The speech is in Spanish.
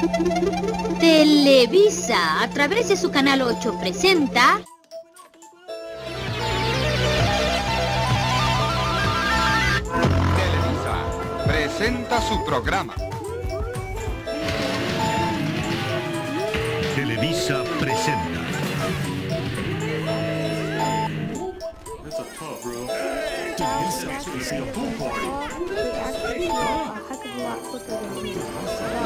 Televisa, a través de su canal 8, presenta... Televisa presenta su programa. Televisa presenta. Televisa is a pool party.